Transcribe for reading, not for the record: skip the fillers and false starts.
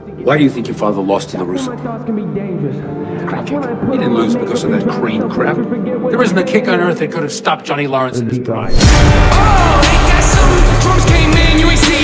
Why do you think your father lost to the Russo? Crap kick. He didn't lose because of that Crean crap. There isn't a kick on earth that could have stopped Johnny Lawrence in his prime. Oh, ain't that something? Drums came in, you ain't seen